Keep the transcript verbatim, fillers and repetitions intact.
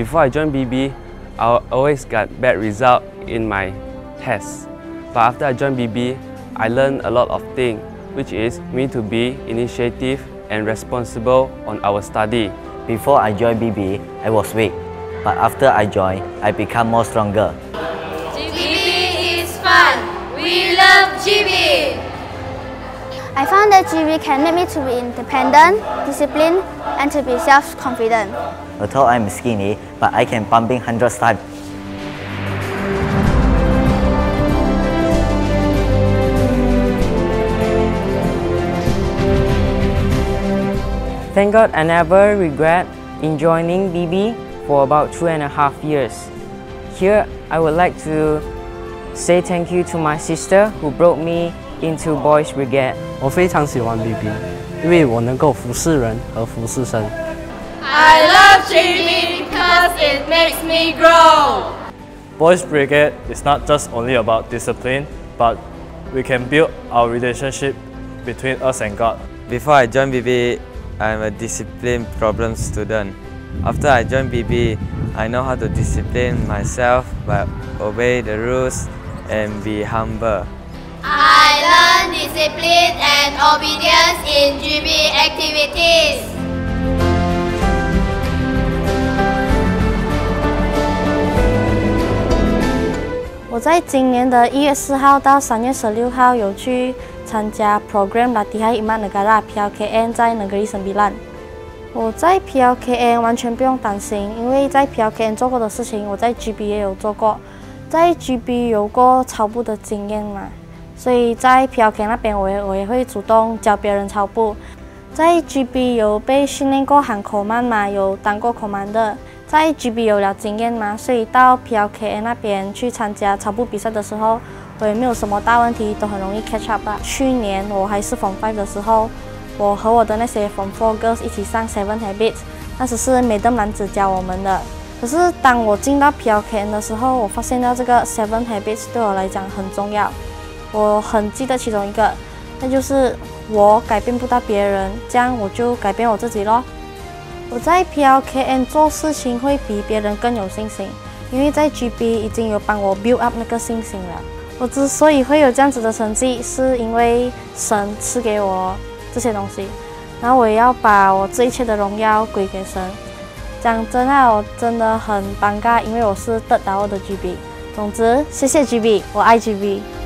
Before I joined B B, I always got bad results in my tests. But after I joined B B, I learned a lot of things, which is me to be initiative and responsible on our study. Before I joined B B, I was weak, but after I joined, I become more stronger. G B is fun. We love G B. I found that G B can make me to be independent, disciplined, and to be self-confident. Although I'm skinny, but I can pumping hundreds times. Thank God I never regret in joining B B for about two and a half years. Here, I would like to say thank you to my sister who brought me into Boys Brigade. 我非常喜欢 B B， 因为我能够服侍人和服侍神。 I love G B because it makes me grow. Boys Brigade is not just only about discipline, but we can build our relationship between us and God. Before I joined B B, I'm a disciplined problem student. After I joined B B, I know how to discipline myself by obey the rules and be humble. I learn discipline and obedience in G B activities. 我在今年的一月四号到三月十六号有去参加 Program Latihan Iman Negara P L K N 在 Negeri Sembilan。我在 P L K N 完全不用担心，因为在 P L K N 做过的事情，我在 G B 也有做过，在 G B 有过操步的经验嘛，所以在 P L K N 那边我也我也会主动教别人操步。在 G B 有被训练过喊口慢嘛，有当过commander。在 G B 有了经验嘛，所以到 P L K N 那边去参加操步比赛的时候，我也没有什么大问题，都很容易 catch up 吧。去年我还是 Form Five 的时候，我和我的那些 Form Four girls 一起上 Seven Habits， 那时是 Madam 男子教我们的。可是当我进到 P L K N 的时候，我发现到这个 Seven Habits 对我来讲很重要。我很记得其中一个，那就是我改变不到别人，这样我就改变我自己咯。我在 P L K N 做事情会比别人更有信心，因为在 G B 已经有帮我 build up 那个信心了。我之所以会有这样子的成绩，是因为神赐给我这些东西，然后我也要把我这一切的荣耀归给神。讲真啊，我真的很尴尬，因为我是得到我的 G B。总之，谢谢 G B， 我爱 G B。